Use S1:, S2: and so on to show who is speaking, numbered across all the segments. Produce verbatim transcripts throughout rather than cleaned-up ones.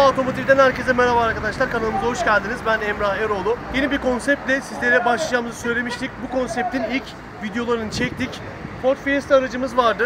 S1: Nova Otomotiv'den herkese merhaba arkadaşlar. Kanalımıza hoş geldiniz. Ben Emrah Eroğlu. Yeni bir konseptle sizlere başlayacağımızı söylemiştik. Bu konseptin ilk videolarını çektik. Ford Fiesta aracımız vardı.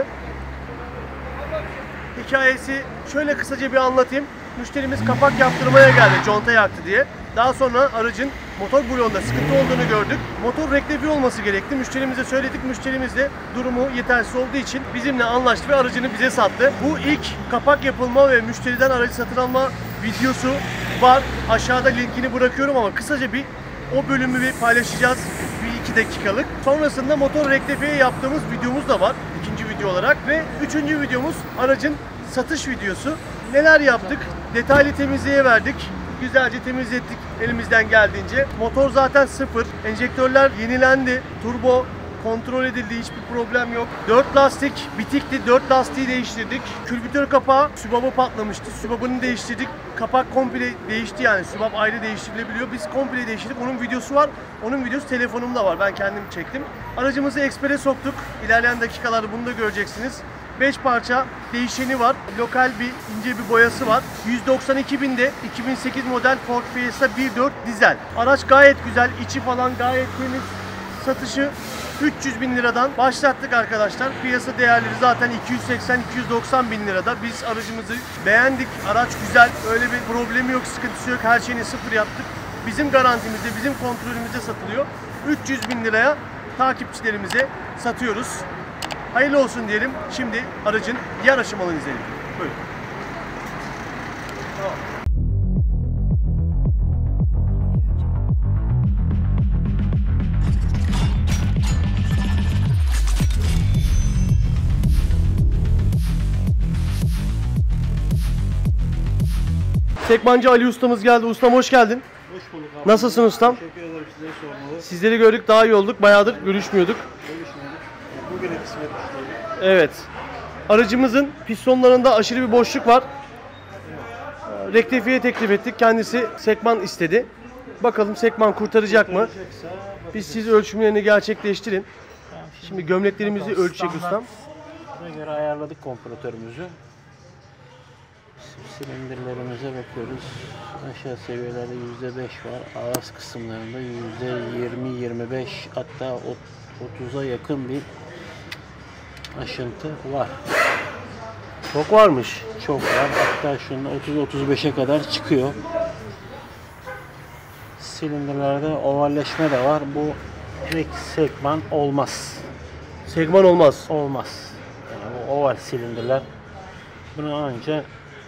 S1: Hikayesi şöyle kısaca bir anlatayım. Müşterimiz kapak yaptırmaya geldi, conta yaktı diye. Daha sonra aracın motor bloğunda sıkıntı olduğunu gördük. Motor rektifiye olması gerekti. Müşterimize söyledik. Müşterimiz de durumu yetersiz olduğu için bizimle anlaştı ve aracını bize sattı. Bu ilk kapak yapılma ve müşteriden aracı satın alma videosu var. Aşağıda linkini bırakıyorum ama kısaca bir o bölümü bir paylaşacağız. Bir iki dakikalık. Sonrasında motor rektifiye yaptığımız videomuz da var. İkinci video olarak. Ve üçüncü videomuz aracın satış videosu. Neler yaptık? Detaylı temizliğe verdik. Güzelce temizlettik elimizden geldiğince. Motor zaten sıfır. Enjektörler yenilendi. Turbo kontrol edildi. Hiçbir problem yok. dört lastik bitikti. dört lastiği değiştirdik. Külbütör kapağı sübabı patlamıştı. Sübabını değiştirdik. Kapak komple değişti yani. Sübab ayrı değiştirilebiliyor. Biz komple değiştirdik. Onun videosu var. Onun videosu telefonumda var. Ben kendim çektim. Aracımızı ekspere soktuk. İlerleyen dakikalarda bunu da göreceksiniz. beş parça değişeni var. Lokal bir ince bir boyası var. yüz doksan iki binde iki bin sekiz model Ford Fiesta bir nokta dört dizel. Araç gayet güzel. İçi falan gayet temiz. Satışı üç yüz bin liradan başlattık arkadaşlar. Piyasa değerleri zaten iki yüz seksen iki yüz doksan bin lirada. Biz aracımızı beğendik. Araç güzel. Öyle bir problemi yok, sıkıntısı yok. Her şeyini sıfır yaptık. Bizim garantimizde, bizim kontrolümüzde satılıyor. üç yüz bin liraya takipçilerimize satıyoruz. Hayırlı olsun diyelim. Şimdi aracın diğer aşamalarını izleyelim. Buyurun. Tamam. Sekmancı Ali ustamız geldi. Ustam hoş geldin.
S2: Hoş bulduk abi.
S1: Nasılsın ustam?
S2: Teşekkür ederim, size sormalı.
S1: Sizleri gördük, daha iyi olduk. Bayağıdır görüşmüyorduk.
S2: Görüşmedik. Bugüne kısmet işledik.
S1: Evet. Aracımızın pistonlarında aşırı bir boşluk var.
S2: Evet.
S1: Rektifiye teklif ettik. Kendisi sekman istedi. Bakalım sekman kurtaracak mı? Biz siz ölçümlerini gerçekleştirin.
S2: Tamam, şimdi,
S1: Şimdi gömleklerimizi
S2: bakalım,
S1: ölçecek ustam.
S2: Buna göre ayarladık kompresörümüzü. Silindirlerimize bakıyoruz. Aşağı seviyelerde yüzde beş var. Ağız kısımlarında yüzde yirmi yirmi beş, hatta otuza yakın bir aşıntı var.
S1: Çok varmış.
S2: Çok var. Hatta şunun otuz otuz beşe kadar çıkıyor. Silindirlerde ovalleşme de var. Bu direkt segman olmaz.
S1: Segman olmaz.
S2: Olmaz. Yani bu oval silindirler bunu ancak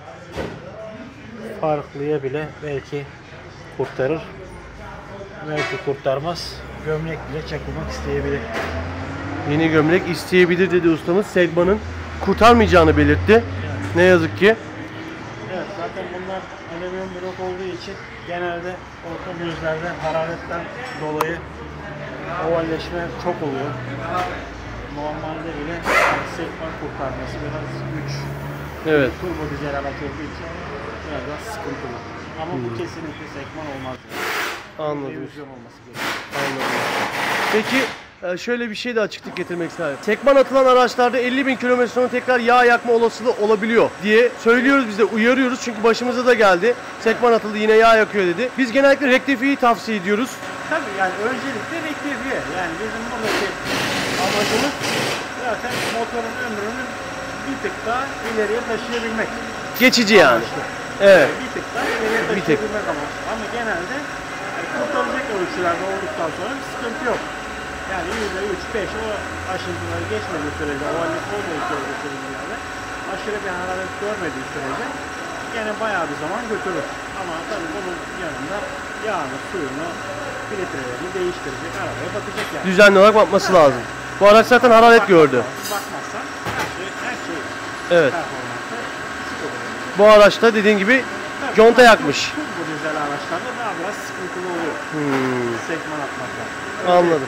S2: farklıya bile belki kurtarır. Belki kurtarmaz. Gömlek bile çakılmak isteyebilir.
S1: Yeni gömlek isteyebilir dedi ustamız. Segmanın kurtarmayacağını belirtti.
S2: Evet.
S1: Ne yazık ki.
S2: Evet, zaten bunlar alüminyum blok olduğu için genelde orta gözlerde hararetten dolayı ovalleşme çok oluyor. Normalde bile segman kurtarması biraz güç.
S1: Evet.
S2: Turbo dizel araç olduğu için biraz daha sıkıntılı. Ama hmm. bu kesinlikle segman olmaz. Yani.
S1: Anladım.
S2: Revizyon olması gerekiyor.
S1: Anladım. Peki şöyle bir şey de açıklık getirmek istedim. Segman atılan araçlarda elli bin kilometre sonra tekrar yağ yakma olasılığı olabiliyor diye söylüyoruz, biz de uyarıyoruz çünkü başımıza da geldi. Segman atıldı, yine yağ yakıyor dedi. Biz genellikle rektifiyeyi tavsiye ediyoruz.
S2: Tabii yani öncelikle rektifiye. Yani bizim buradaki amacımız zaten motorun ömrünü bir tık daha ileriye taşıyabilmek.
S1: Geçici yani.
S2: Amaçlı.
S1: Evet.
S2: Bir tık daha ileriye taşıyabilmek amaçlı. Ama genelde yani kurtaracak ölçülerde olduktan sonra bir sıkıntı yok. Yani yüzde üç beş o aşıntıları geçmediği sürece, o halde olmadığı sürece, aşırı bir hararet görmediği sürece gene bayağı bir zaman götürür. Ama tabii bunun yanında yağını, suyunu, filtrelerini değiştirecek, arabaya bakacak yani.
S1: Düzenli olarak bakması lazım. Bu araç zaten hararet
S2: Bakmazsan,
S1: gördü.
S2: Bakmazsan her şey, her şey
S1: evet.
S2: performansta eksik olur.
S1: Bu araçta dediğin gibi
S2: tabii,
S1: conta yakmış.
S2: Bu dizel araçlarda daha biraz sıkıntılı oluyor. Hmm. Segman atmakta.
S1: Anladım.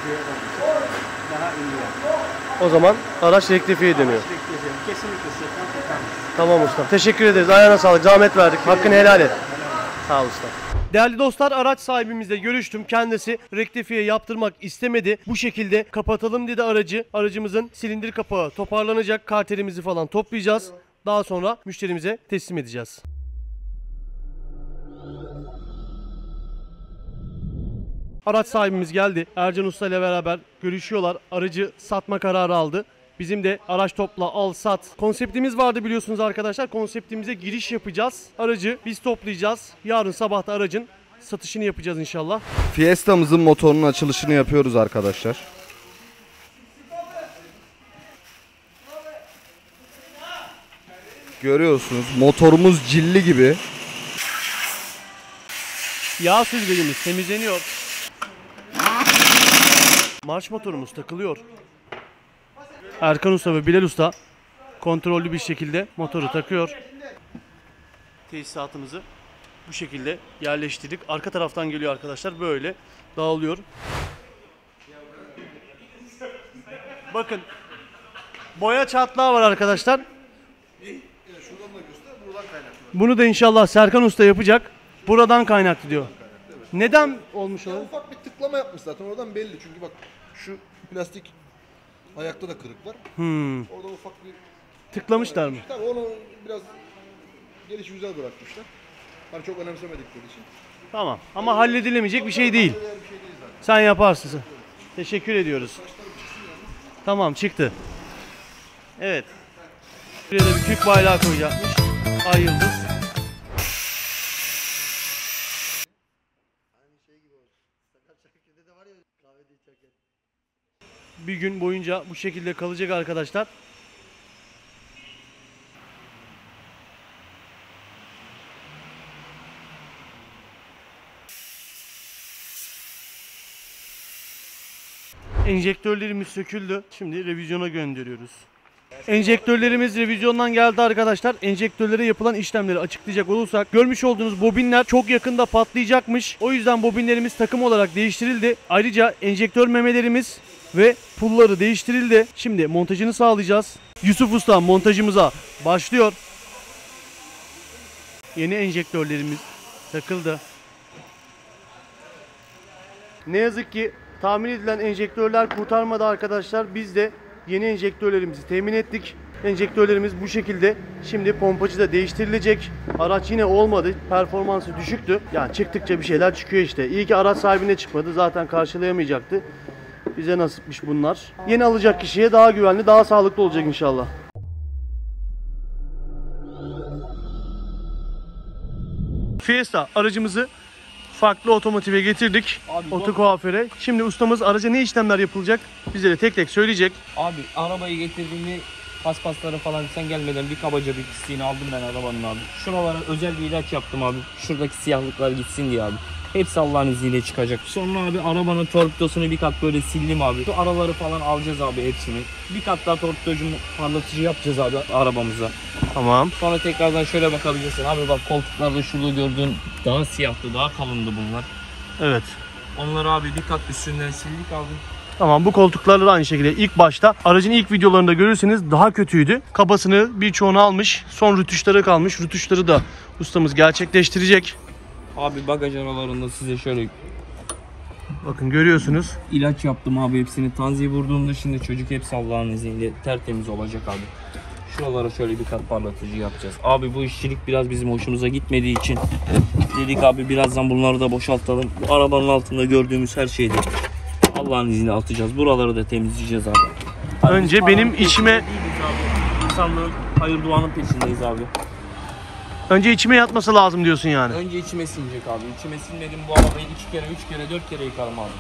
S2: Daha iyi yani.
S1: O zaman araç rektifiye dönüyor.
S2: Rektifiye. Kesinlikle segman kurtarmaz.
S1: Tamam ustam. Teşekkür ederiz. Ayağına sağlık. Zahmet verdik. Hakkını helal et. Sağ ol ustam. Değerli dostlar, araç sahibimizle görüştüm. Kendisi rektifiye yaptırmak istemedi. Bu şekilde kapatalım dedi aracı. Aracımızın silindir kapağı toparlanacak. Karterimizi falan toplayacağız. Daha sonra müşterimize teslim edeceğiz. Araç sahibimiz geldi. Ercan Usta ile beraber görüşüyorlar. Aracı satma kararı aldı. Bizim de araç topla, al, sat konseptimiz vardı biliyorsunuz arkadaşlar. Konseptimize giriş yapacağız. Aracı biz toplayacağız. Yarın sabah da aracın satışını yapacağız inşallah.
S3: Fiesta'mızın motorunun açılışını yapıyoruz arkadaşlar. Görüyorsunuz motorumuz cilli gibi.
S1: Yağ süzgecimiz temizleniyor. Marş motorumuz takılıyor. Erkan Usta ve Bilal Usta kontrollü bir şekilde motoru takıyor. Tesisatımızı bu şekilde yerleştirdik. Arka taraftan geliyor arkadaşlar, böyle dağılıyor. Bakın boya çatlağı var arkadaşlar. Bunu da inşallah Serkan Usta yapacak. Buradan kaynaklı diyor. Neden olmuş
S4: Ya
S1: olabilir?
S4: ufak bir tıklama yapmış zaten, oradan belli çünkü bak şu plastik ayakta da kırık var.
S1: Hmm.
S4: Orada ufak bir
S1: Tıklamışlar mı?
S4: tabii onu biraz gelişi güzel bırakmışlar. Hani çok önemsemedikleri için.
S1: Tamam ama halledilemeyecek bir şey değil.
S4: Değer bir şey değil zaten.
S1: Sen yaparsın. Teşekkür ediyoruz. Tamam, çıktı. Evet. Buraya da bir Türk bayrağı koyacakmış. Ay yıldız. Bir gün boyunca bu şekilde kalacak arkadaşlar. Enjektörlerimiz söküldü. Şimdi revizyona gönderiyoruz. Enjektörlerimiz revizyondan geldi arkadaşlar. Enjektörlere yapılan işlemleri açıklayacak olursak, görmüş olduğunuz bobinler çok yakında patlayacakmış. O yüzden bobinlerimiz takım olarak değiştirildi. Ayrıca enjektör memelerimiz ve pulları değiştirildi. Şimdi montajını sağlayacağız. Yusuf Usta montajımıza başlıyor. Yeni enjektörlerimiz takıldı. Ne yazık ki tahmin edilen enjektörler kurtarmadı arkadaşlar. Biz de yeni enjektörlerimizi temin ettik. Enjektörlerimiz bu şekilde. Şimdi pompacı da değiştirilecek. Araç yine olmadı. Performansı düşüktü. Yani çıktıkça bir şeyler çıkıyor işte. İyi ki araç sahibine çıkmadı. Zaten karşılayamayacaktı. Bize nasipmiş bunlar. Yeni alacak kişiye daha güvenli, daha sağlıklı olacak inşallah. Fiesta aracımızı farklı otomotive getirdik.
S5: Abi,
S1: Oto kuaföre. Şimdi ustamız araca ne işlemler yapılacak bize de tek tek söyleyecek.
S5: Abi arabayı getirdiğimde paspasları falan sen gelmeden bir kabaca bir pisliğini aldım ben arabanın abi. Şuralara özel bir ilaç yaptım abi. Şuradaki siyahlıklar gitsin diye abi. Hepsi Allah'ın izniyle çıkacak. Sonra abi arabanın torpidosunu bir kat böyle sildim abi. Şu araları falan alacağız abi hepsini. Bir kat daha torpidocu parlatıcı yapacağız abi arabamıza.
S1: Tamam.
S5: Sonra tekrardan şöyle bakabilirsin. Abi bak koltuklarda şurada gördüğün daha siyahtı, daha kalındı bunlar.
S1: Evet.
S5: Onları abi bir kat üstünden sildik abi.
S1: Tamam, bu koltuklarla da aynı şekilde ilk başta aracın ilk videolarında görürseniz daha kötüydü. Kabasını birçoğunu almış. Son rütuşları kalmış. Rütuşları da ustamız gerçekleştirecek.
S5: Abi bagaj aralarında size şöyle
S1: Bakın görüyorsunuz.
S5: ilaç yaptım abi hepsini. Tanziyi vurduğumda şimdi çocuk hepsi Allah'ın izniyle tertemiz olacak abi. Şuralara şöyle bir kat parlatıcı yapacağız. Abi bu işçilik biraz bizim hoşumuza gitmediği için dedik abi birazdan bunları da boşaltalım. Bu arabanın altında gördüğümüz her şeydi. Allah'ın izniyle atacağız. Buraları da temizleyeceğiz abi. Abi
S1: Önce
S5: biz
S1: benim
S5: paranın
S1: içime-
S5: peşindeyiz abi. İnsanlığın hayır duanın peşindeyiz abi.
S1: Önce içime yatması lazım diyorsun yani.
S5: Önce içime sinecek abi. İçime sinmedim bu arabayı iki kere, üç kere, dört kere yıkarım abi.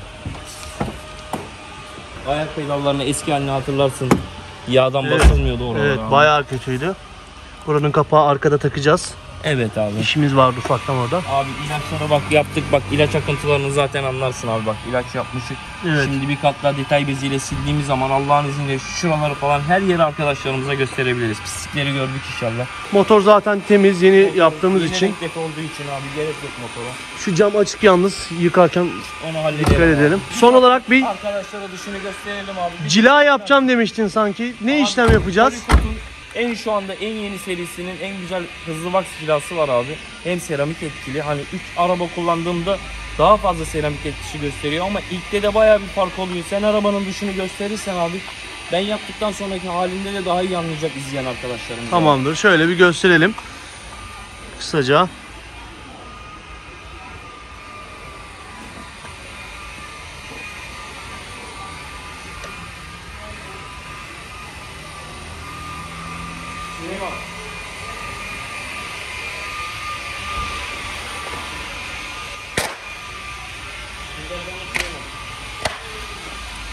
S5: Ayak pedallarını eski halini hatırlarsın. Yağdan
S1: Evet.
S5: basılmıyordu oralar
S1: Evet,
S5: abi.
S1: bayağı kötüydü. Buranın kapağı arkada takacağız.
S5: Evet abi.
S1: İşimiz vardı ufaktan orada.
S5: Abi ilaçlara bak yaptık bak ilaç akıntılarını zaten anlarsın abi bak ilaç yapmışık.
S1: Evet.
S5: Şimdi bir kat daha detay beziyle sildiğimiz zaman Allah'ın izniyle şuraları falan her yeri arkadaşlarımıza gösterebiliriz. Pislikleri gördük inşallah.
S1: Motor zaten temiz, yeni yaptığımız
S5: Yine
S1: için.
S5: renk defa olduğu için abi gerek yok motora.
S1: Şu cam açık yalnız, yıkarken
S5: Onu halledelim.
S1: dikkat
S5: abi.
S1: edelim. Son olarak bir
S5: Arkadaşlara dışını gösterelim abi. Bir
S1: cila yapacağım demiştin sanki. Ne
S5: Abi,
S1: işlem yapacağız?
S5: Polycoat'un en şu anda en yeni serisinin en güzel hızlı wax cilası var abi. Hem seramik etkili. Hani üç araba kullandığımda daha fazla seramik etkisi gösteriyor ama ilkte de bayağı bir fark oluyor. Sen arabanın dışını gösterirsen abi ben yaptıktan sonraki halinde de daha iyi anlayacak izleyen arkadaşlarımız.
S1: Tamamdır. Şöyle bir gösterelim. Kısaca.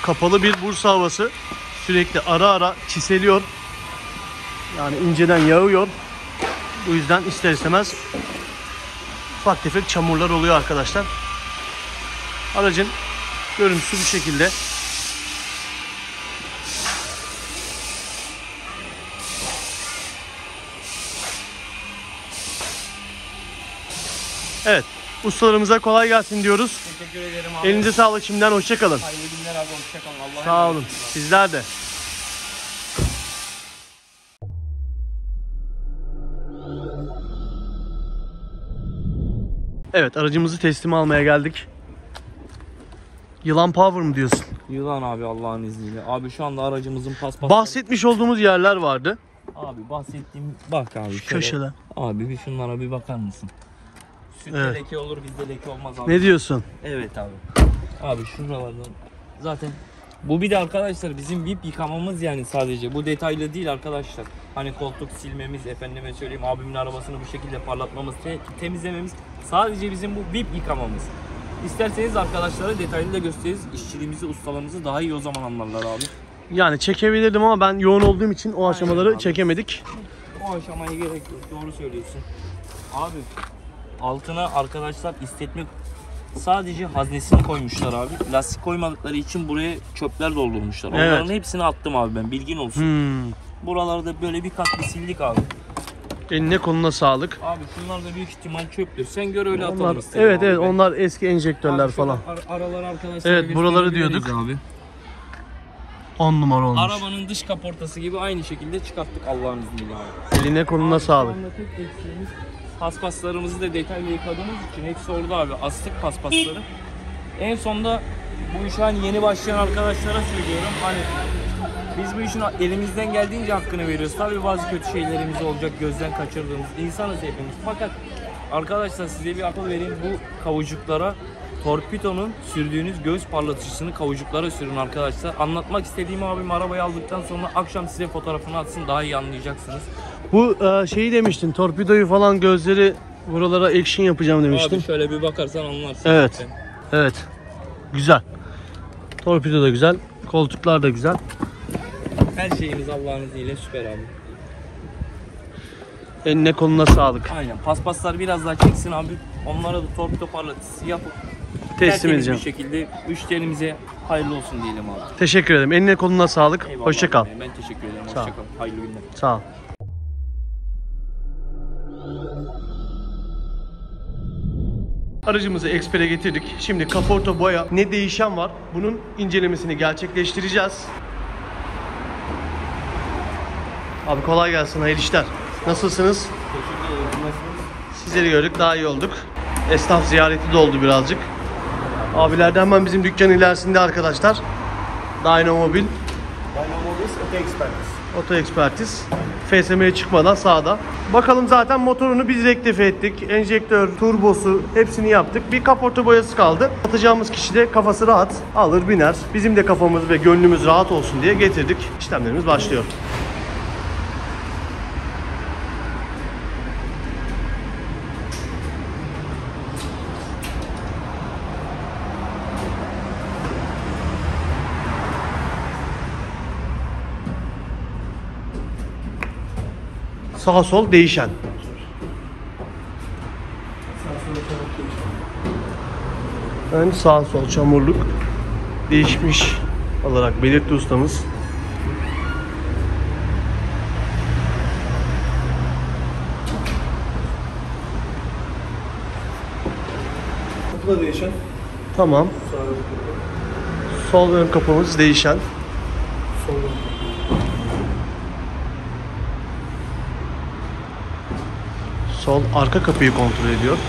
S1: kapalı bir Bursa havası. Sürekli ara ara çiseliyor. Yani inceden yağıyor. Bu yüzden ister istemez ufak tefek çamurlar oluyor arkadaşlar. Aracın görüntüsü bu şekilde. Evet. Ustalarımıza kolay gelsin diyoruz.
S5: Teşekkür ederim abi.
S1: Elinize sağlık şimdiden. Hoşça kalın.
S5: Hayırlı günler abi. Hoşçakalın. Allah'a
S1: Sağ
S5: emanet
S1: olun. Sizler de. Evet, aracımızı teslim almaya geldik. Yılan Power mı diyorsun?
S5: Yılan abi Allah'ın izniyle. Abi şu anda aracımızın paspası.
S1: Bahsetmiş olduğumuz yerler vardı.
S5: Abi bahsettiğim bak abi şöyle.
S1: Köşeler.
S5: Abi bir şunlara bir bakar mısın? Sütte
S1: Evet.
S5: leke olur bizde leke olmaz abi.
S1: Ne diyorsun?
S5: Evet abi. Abi şuralardan zaten bu bir de arkadaşlar bizim V I P yıkamamız yani sadece. Bu detaylı değil arkadaşlar. Hani koltuk silmemiz, efendime söyleyeyim abimin arabasını bu şekilde parlatmamız, te- temizlememiz sadece bizim bu V I P yıkamamız. İsterseniz arkadaşlara detaylı da gösteririz. İşçiliğimizi, ustalığımızı daha iyi o zaman anlarlar abi.
S1: Yani çekebilirdim ama ben yoğun olduğum için o aşamaları
S5: abi.
S1: çekemedik.
S5: O aşamaya gerek yok. Doğru söylüyorsun. Abi altına arkadaşlar istetme sadece haznesini koymuşlar abi. Lastik koymadıkları için buraya çöpler doldurmuşlar.
S1: Evet.
S5: Onların hepsini attım abi ben. Bilgin olsun.
S1: Hmm.
S5: Buralarda böyle bir kat bir sildik abi.
S1: Eline koluna sağlık.
S5: Abi şunlar da büyük ihtimal çöptür. Sen gör öyle atalım
S1: Onlar,
S5: istedim
S1: evet
S5: abi
S1: evet
S5: ben.
S1: onlar eski enjektörler
S5: Abi şöyle
S1: falan.
S5: ar- araları arkadaşlar
S1: Evet, buraları
S5: gösterebiliriz
S1: diyorduk.
S5: abi.
S1: on numara olmuş.
S5: Arabanın dış kaportası gibi aynı şekilde çıkarttık Allah'ın izniyle abi.
S1: Eline koluna
S5: Abi şu
S1: sağlık.
S5: anda tek eksiğimiz paspaslarımızı da detaylı yıkadığımız için hepsi orada abi. Astık paspasları. En sonda bu işe hani yeni başlayan arkadaşlara söylüyorum. Hani biz bu işin elimizden geldiğince hakkını veriyoruz. Tabii bazı kötü şeylerimiz olacak, gözden kaçırdığımız. İnsanız hepimiz. Fakat arkadaşlar size bir akıl vereyim. Bu kavucuklara torpidonun sürdüğünüz göz parlatıcısını kavucuklara sürün arkadaşlar. Anlatmak istediğim abim arabayı aldıktan sonra akşam size fotoğrafını atsın, daha iyi anlayacaksınız.
S1: Bu e, şeyi demiştin, torpidoyu falan gözleri buralara action yapacağım demiştin.
S5: Abi şöyle bir bakarsan anlarsın.
S1: Evet.
S5: zaten.
S1: Evet. Güzel. Torpido da güzel. Koltuklar da güzel.
S5: Her şeyimiz Allah'ın izniyle süper abi.
S1: Eline koluna sağlık.
S5: Aynen. Paspaslar biraz daha çeksin abi. Onlara da torpido parlatıcısı yapıp
S1: Teslim
S5: tertemiz
S1: edeceğim.
S5: bir şekilde müşterimize hayırlı olsun diyelim abi.
S1: Teşekkür ederim. Eline koluna sağlık.
S5: Eyvallah
S1: Hoşça kal.
S5: abi. Ben teşekkür ederim.
S1: Sağ ol.
S5: Hoşça kal. Hayırlı günler.
S1: Sağ ol. Aracımızı ekspere getirdik. Şimdi kaporta, boya, ne değişen var? Bunun incelemesini gerçekleştireceğiz. Abi kolay gelsin, hayırlı işler. Nasılsınız?
S5: Teşekkür ederim. Nasılsınız?
S1: Sizleri gördük, daha iyi olduk. Esnaf ziyareti de oldu birazcık. Abiler de hemen bizim dükkan ilerisinde arkadaşlar. Dynomobil,
S2: Dynamobiles Auto Expertise.
S1: Oto Ekspertiz. F S M'ye çıkmadan sağda. Bakalım zaten motorunu biz rektife ettik. Enjektör, turbosu hepsini yaptık. Bir kaporta boyası kaldı. Satacağımız kişi de kafası rahat. Alır biner. Bizim de kafamız ve gönlümüz rahat olsun diye getirdik. İşlemlerimiz başlıyor. Sağ sol değişen. Ön sağ sol çamurluk değişmiş olarak belirtti ustamız.
S4: Kapı da değişen.
S1: Tamam. Sol ön kapımız değişen.
S4: Sol ön.
S1: Sol arka kapıyı kontrol ediyor.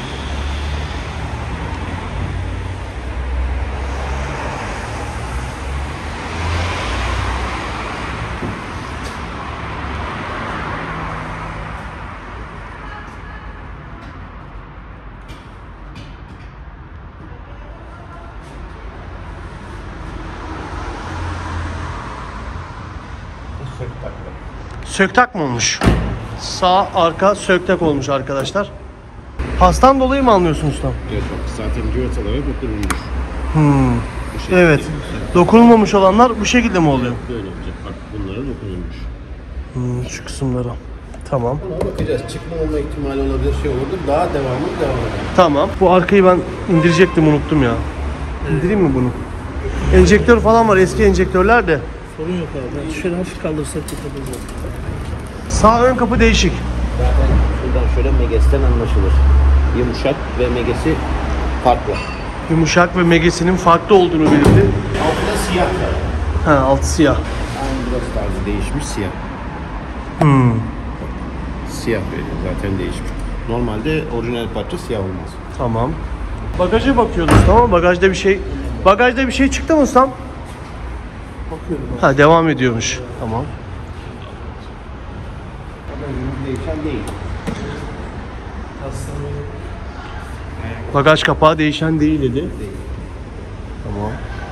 S1: Söktak mı olmuş? Sağ arka söktak olmuş arkadaşlar. Pastan dolayı mı anlıyorsun ustam?
S2: Evet bak zaten civataları dökülmüş.
S1: Hmm.
S2: Bu şekilde.
S1: Evet. Dokunulmamış olanlar bu şekilde mi oluyor?
S2: Böyle olacak. Bak bunlara dokunulmuş.
S1: Hmm, şu kısımlara. Tamam.
S2: Buna bakacağız. Çıkma olma ihtimali olabilir, şey olabilir. Daha devamlı devam eder.
S1: Tamam. Bu arkayı ben indirecektim, unuttum ya. İndireyim mi bunu? Enjektör falan var, eski enjektörler de.
S6: Sorun yok abi. Şöyle hafif kaldırsak tutabiliriz.
S1: Sağ ön kapı değişik.
S2: Zaten şuradan şöyle Meges'ten anlaşılır. Yumuşak ve Meges'i farklı.
S1: Yumuşak ve megesinin farklı olduğunu belirtti.
S2: Altta siyah var.
S1: Ha, altı siyah.
S2: Aynı burası tarzı değişmiş siyah.
S1: Hmm.
S2: Siyah veriyor zaten değişmiş. Normalde orijinal parça siyah olmaz.
S1: Tamam. Bagaja bakıyorduk, tamam. Bagajda bir şey bagajda bir şey çıktı mı ustam?
S6: Bakıyorum.
S1: Ha, devam ediyormuş. Tamam.
S2: Değişen değil.
S1: Bagaj kapağı değişen değil dedi. Tamam.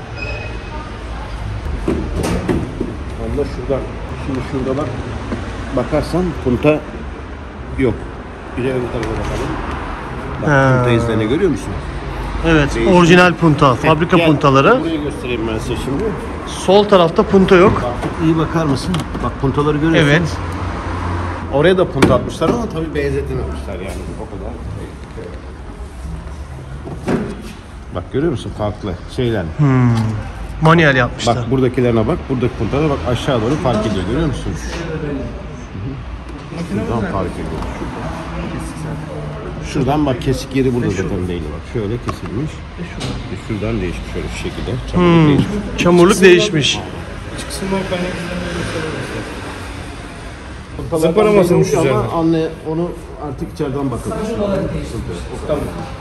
S2: Onda şuradan, şimdi şurada bak, bakarsan punta yok. Bir de öbür tarafa bakalım. Bak
S1: Ha.
S2: punta izlerini görüyor musun?
S1: Evet,
S2: Değişik.
S1: orijinal punta, fabrika
S2: Gel,
S1: puntaları.
S2: Burayı göstereyim ben size şimdi.
S1: Sol tarafta punta yok.
S2: Bak, iyi bakar mısın? Bak puntaları görüyorsun.
S1: Evet.
S2: Oraya da punta atmışlar ama tabii benzetememişler yani o kadar. Bak görüyor musun farklı şeyler.
S1: Manuel yapmışlar.
S2: Bak buradakilerine bak, buradaki puntalara bak aşağı doğru fark ediyor görüyor musun? Şuradan fark ediyor. Şuradan bak kesik yeri burada zaten değil bak. Şöyle kesilmiş. E şuradan değişmiş şöyle şu şekilde. Çamurluk değişmiş.
S1: Çamurluk değişmiş.
S2: Zımparamasınmış üzerine. Ama anne onu artık içeriden bakılmış. Tamam.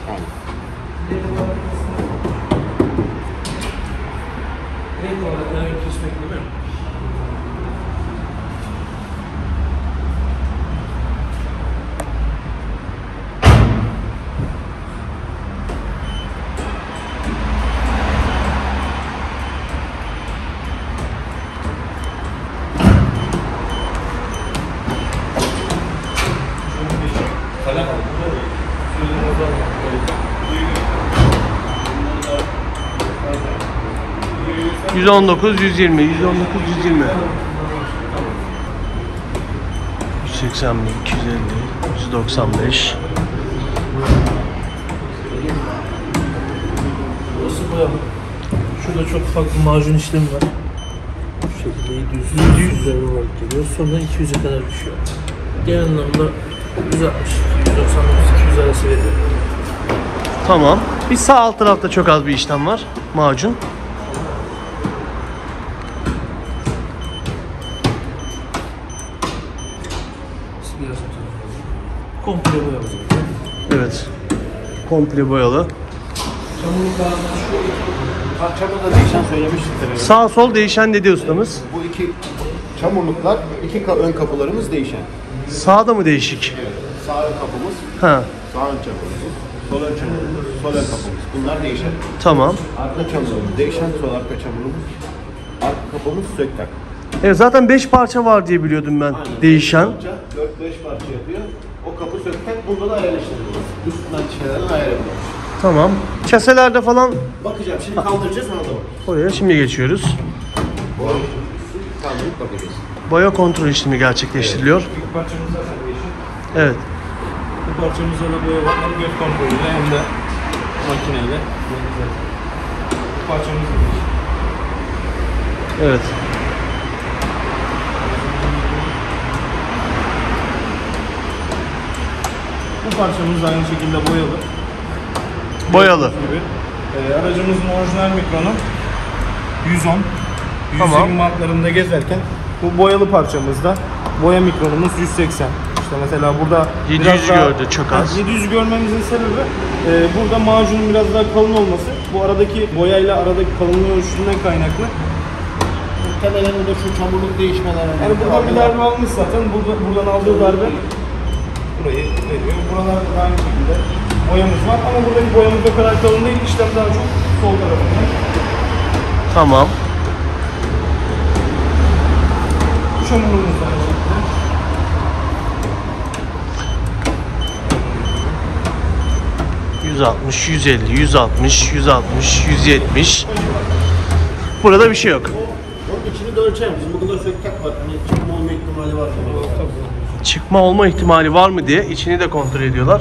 S1: yüz on dokuz, yüz yirmi, yüz on dokuz, yüz yirmi. yüz seksen bir, iki yüz elli, yüz doksan beş.
S6: Burası boya. Şurada çok farklı macun işlemi var. Bu şekilde yedi yüz üzerine olarak geliyor. Sonra iki yüze kadar düşüyor. Genel anlamda yüz altmış, yüz doksan dokuz, iki yüz arası veriyor.
S1: Tamam. Bir sağ alt tarafta çok az bir işlem var. Macun.
S6: Komple boya var.
S1: Evet. Komple boyalı.
S2: Çamurda değişen söylemiştik tabii.
S1: Sağ sol değişen dedi ustamız.
S2: Bu iki çamurluklar, iki ka- ön kapılarımız değişen.
S1: Sağda mı değişik?
S2: Sağ ön kapımız,
S1: Ha,
S2: sağ ön çamurumuz, sol ön çamurumuz, sol ön kapımız. Bunlar değişen.
S1: tamam.
S2: Arka çamurumuz, değişen sol arka çamurumuz, arka kapımız söktak.
S1: Evet, zaten beş parça var diye biliyordum ben. Değişen.
S2: dört beş parça yapıyor. O kapı söktak, bunda da ayarlaştırılıyor. Üstünden şeylerden ayar yapıyor.
S1: Tamam. Kaselerde falan
S2: Bakacağım, şimdi kaldıracağız ona da bak.
S1: oraya şimdi geçiyoruz.
S2: Kaldırıp bakacağız.
S1: Boya kontrol işlemi gerçekleştiriliyor.
S6: İlk parçamız zaten değişik.
S1: Evet.
S6: Bu parçamızda da boya var. Hem göz kontrolüyle hem de makineyle. Bu parçamız da değişik.
S1: Evet.
S6: Bu parçamız da aynı şekilde boyalı.
S1: Boyalı.
S6: Gibi. Ee, aracımızın orijinal mikronu yüz on. yüz yirmi
S1: Tamam.
S6: marklarında gezerken bu boyalı parçamızda boya mikronumuz yüz seksen. İşte mesela burada
S1: yedi yüz
S6: biraz daha-
S1: gördü, çok az.
S6: yedi yüz görmemizin sebebi e, burada macunun biraz daha kalın olması. Bu aradaki boyayla aradaki kalınlığı ölçüsünden kaynaklı.
S2: Muhtemelen o da şu çamurluk değişmeler.
S6: Yani burada bir darbe almış zaten. Burada, buradan aldığı darbe burayı veriyor. Buralarda da aynı şekilde boyamız var ama buradaki boyamız o kadar kalın değil. İşlem daha çok sol tarafında.
S1: Tamam.
S6: Çamurluğumuz da aynı şekilde.
S1: yüz yüz altmış, yüz elli, yüz altmış, yüz altmış, yüz yetmiş. Burada bir şey yok.
S2: Onun içini de ölçer misin? Bu kadar söktak var. Hani çıkma olma ihtimali var.
S1: Çıkma olma ihtimali var mı diye içini de kontrol ediyorlar.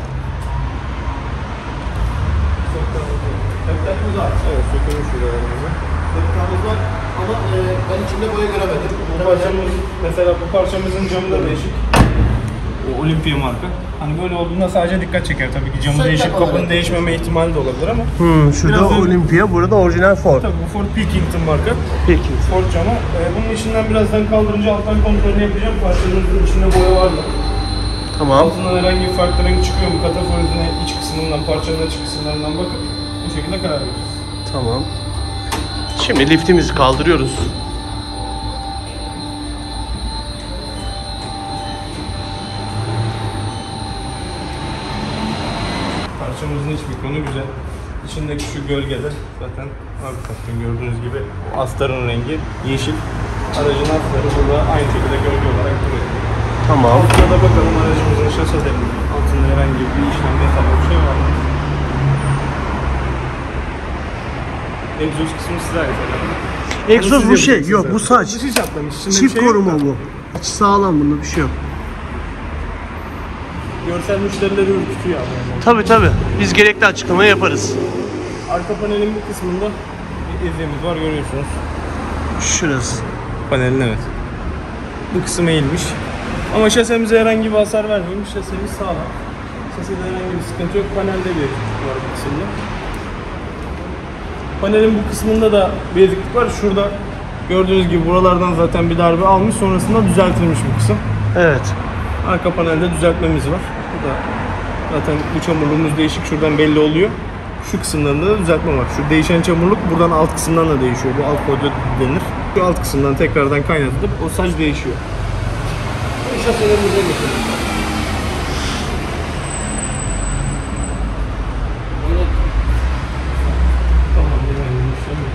S2: Söktakımız var. Evet, sökülmüş şuralarımızı. Söktakımız var ama e, ben içinde boya göremedim.
S5: Bu parçamız, mesela bu parçamızın camı da değişik. O Olympia marka. Hani böyle olduğunda sadece dikkat çeker tabii ki. Camı
S2: Söktak
S5: değişip
S2: olarak.
S5: kapının değişmeme ihtimali de olabilir ama.
S1: Hmm, şurada
S5: Biraz da-
S1: Olympia, burada orijinal Ford.
S5: Tabii bu Ford Pilkington marka.
S1: Peki.
S5: Ford camı. Ee, bunun içinden birazdan kaldırınca alttan kontrolünü yapacağım. Parçanın içinde boya var mı?
S1: Tamam.
S5: Altından herhangi bir farklı renk çıkıyor mu? Kataforizine iç kısmından, parçanın iç kısımlarından bakıp bu şekilde karar vereceğiz.
S1: Tamam. Şimdi liftimizi kaldırıyoruz.
S5: Parçamızın iç mikronu güzel. İçindeki şu gölgede zaten arka taraftan gördüğünüz gibi astarın rengi yeşil. Aracın astarı burada aynı şekilde gölge olarak duruyor.
S1: Tamam.
S5: Altına da bakalım aracımızın şaselerinin altında herhangi bir işlem vesaire bir şey var mı? Egzoz kısmı size ait herhalde.
S1: Egzoz bu şey. Yok, bu saç.
S5: Bu siz atlamış. İçinde bir
S1: Çift
S5: şey yok
S1: koruma
S5: da.
S1: bu. İçi sağlam, bunda bir şey yok.
S5: Görsel müşterileri ürkütüyor abi. Yani.
S1: Tabi tabi. Biz gerekli açıklamayı yaparız.
S5: Arka panelin bir kısmında bir izlemiz var görüyorsunuz.
S1: Şurası.
S5: Panelin evet. Bu kısım eğilmiş. Ama şasemize herhangi bir hasar vermemiş. Şasemiz sağlam. Şasede herhangi bir sıkıntı yok. Panelde bir eziklik var bu kısımda. Panelin bu kısmında da bir eziklik var. Şurada gördüğünüz gibi buralardan zaten bir darbe almış. Sonrasında düzeltilmiş bu kısım.
S1: Evet.
S5: Arka panelde düzeltmemiz var. Bu da zaten bu çamurluğumuz değişik. Şuradan belli oluyor. Şu kısımlarında da düzeltme var. Şu değişen çamurluk buradan alt kısımdan da değişiyor. Bu alt koridor denir. Şu alt kısımdan tekrardan kaynatılıp o saç değişiyor. Bu şaselerimize geçelim. Tamam, yani bir şey yok.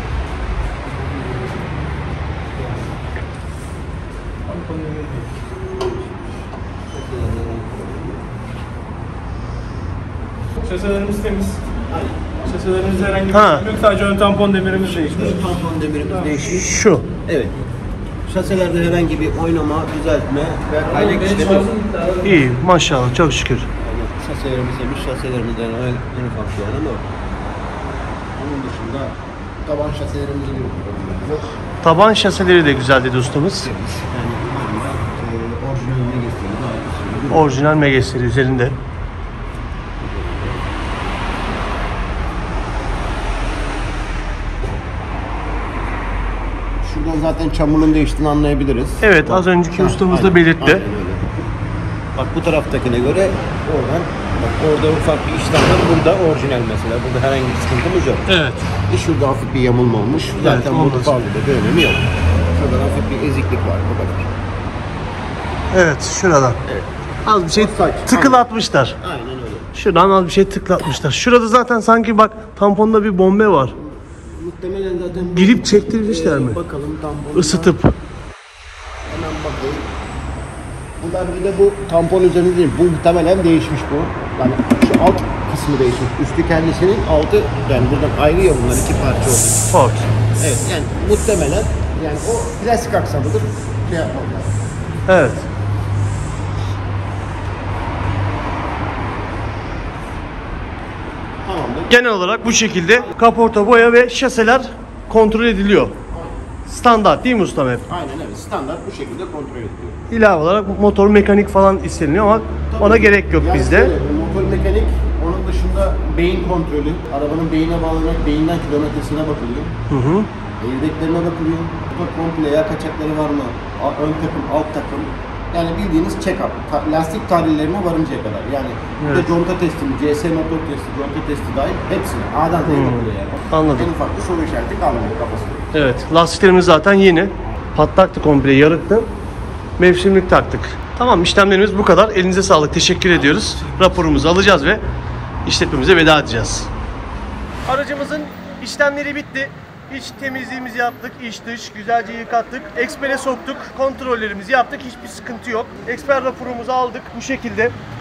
S5: Şaselerimiz temiz. Şaselerimizde herhangi bir
S1: Ha.
S5: şey yok. Sadece ön tampon demirimiz değişmiş.
S2: Tampon demirimiz değişmiş.
S1: Şu.
S2: Evet. Şaselerde herhangi bir oynama, düzeltme ve kaynak işlemi yok.
S1: İyi, maşallah, çok şükür.
S2: Yani şaselerimiz demiş, şaselerimizden en, en ufak bir yani ama onun dışında taban şaselerimizin yok. Yok.
S1: Taban şaseleri de güzel dedi ustamız.
S2: Yani hala e, orijinaline getiriyoruz. Aynı
S1: Orijinal Megas'leri üzerinde.
S2: Şuradan zaten çamurun değiştiğini anlayabiliriz.
S1: Evet, az önceki
S2: Ha,
S1: ustamız da
S2: aynen,
S1: belirtti.
S2: aynen öyle. Bak bu taraftakine göre oradan, bak orada ufak bir işlem var. Burada orijinal mesela. Burada herhangi bir sıkıntımız yok.
S1: Evet.
S2: E şurada hafif bir yamulma olmuş. Zaten
S1: olmaz.
S2: burada fazla da bir önemi yok. Şurada hafif bir eziklik var. Bu kadar.
S1: Evet, şuradan.
S2: Evet.
S1: Az bir şey
S2: Saç,
S1: tıkılatmışlar.
S2: Aynen öyle.
S1: Şuradan az bir şey tıklatmışlar. Şurada zaten sanki bak tamponda bir bombe var.
S2: Muhtemelen zaten bu-
S1: Girip çektirmişler
S2: Ee,
S1: mi?
S2: Bakalım tamponda.
S1: Isıtıp.
S2: Hemen bakayım. Bu darbede bu tampon üzerinde değil. Bu muhtemelen değişmiş bu. Yani şu alt kısmı değişmiş. Üstü kendisinin, altı yani buradan ayrı ya bunlar iki parça oldu.
S1: Ford.
S2: Evet yani muhtemelen yani o plastik aksamıdır. Şey yapmam lazım.
S1: Evet.
S2: Tamamdır.
S1: Genel olarak bu şekilde kaporta, boya ve şaseler kontrol ediliyor. Standart değil mi ustam hep?
S2: Aynen evet. Standart bu şekilde kontrol ediliyor.
S1: İlave olarak motor mekanik falan isteniyor ama ona gerek yok
S2: Yani
S1: bizde.
S2: şöyle, motor mekanik, onun dışında beyin kontrolü, arabanın beyine bağlanarak beyinden kilometresine bakılıyor.
S1: Hı hı.
S2: Airbag'lerine bakılıyor. Motor komple yağ kaçakları var mı? A- Ön takım, alt takım. Yani bildiğiniz check-up. Ta- lastik tarihlerine varıncaya kadar. Yani bir de
S1: Evet.
S2: conta testi, C S motor testi, conta testi dahil hepsine. A'dan Z'ye bakılıyor yani.
S1: Anladım.
S2: En ufak bir soru işareti kalmıyor kafasında.
S1: Evet, lastiklerimiz zaten yeni. Patlaktı komple, yarıktı. Mevsimlik taktık. Tamam, işlemlerimiz bu kadar. Elinize sağlık, teşekkür ediyoruz. Raporumuzu alacağız ve işletmemize veda edeceğiz. Aracımızın işlemleri bitti. İç temizliğimizi yaptık, iç dış güzelce yıkattık. Ekspere soktuk, kontrollerimizi yaptık. Hiçbir sıkıntı yok. Eksper raporumuzu aldık bu şekilde.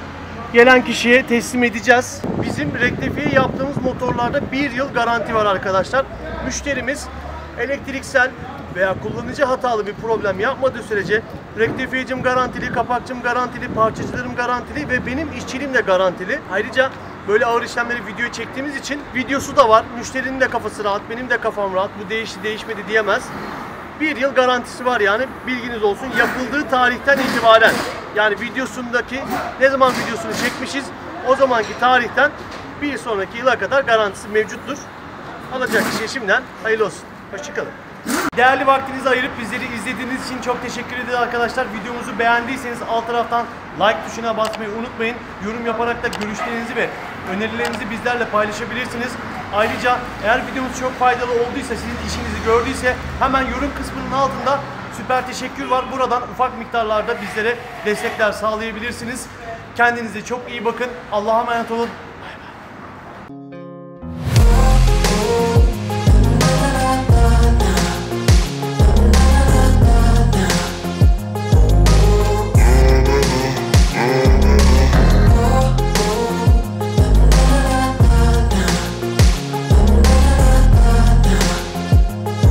S1: gelen kişiye teslim edeceğiz. Bizim rektifiye yaptığımız motorlarda bir yıl garanti var arkadaşlar. Müşterimiz elektriksel veya kullanıcı hatalı bir problem yapmadığı sürece rektifiyecim garantili, kapakçım garantili, parçacılarım garantili ve benim işçiliğim de garantili. Ayrıca böyle ağır işlemleri video çektiğimiz için videosu da var. Müşterinin de kafası rahat, benim de kafam rahat. Bu değişti değişmedi diyemez. Bir yıl garantisi var yani, bilginiz olsun. Yapıldığı tarihten itibaren, yani videosundaki ne zaman videosunu çekmişiz o zamanki tarihten bir sonraki yıla kadar garantisi mevcuttur. Alacak kişiye şimdiden hayırlı olsun. Hoşçakalın. Değerli vaktinizi ayırıp bizleri izlediğiniz için çok teşekkür ederiz arkadaşlar. Videomuzu beğendiyseniz alt taraftan like tuşuna basmayı unutmayın. Yorum yaparak da görüşlerinizi ve önerilerinizi bizlerle paylaşabilirsiniz. Ayrıca eğer videomuz çok faydalı olduysa, sizin işinizi gördüyse hemen yorum kısmının altında süper teşekkür var. Buradan ufak miktarlarda bizlere destekler sağlayabilirsiniz. Kendinize çok iyi bakın. Allah'a emanet olun.